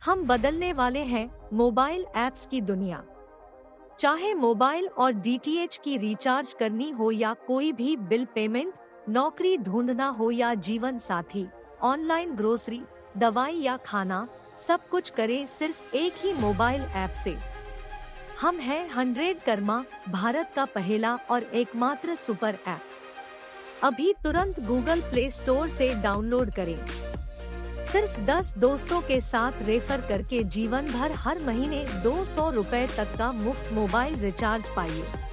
हम बदलने वाले हैं मोबाइल ऐप्स की दुनिया। चाहे मोबाइल और डीटीएच की रिचार्ज करनी हो या कोई भी बिल पेमेंट, नौकरी ढूंढना हो या जीवन साथी, ऑनलाइन ग्रोसरी, दवाई या खाना, सब कुछ करें सिर्फ एक ही मोबाइल ऐप से। हम हैं 100 कर्मा, भारत का पहला और एकमात्र सुपर ऐप। अभी तुरंत गूगल प्ले स्टोर से डाउनलोड करें। सिर्फ 10 दोस्तों के साथ रेफर करके जीवन भर हर महीने 200 रुपए तक का मुफ्त मोबाइल रिचार्ज पाइए।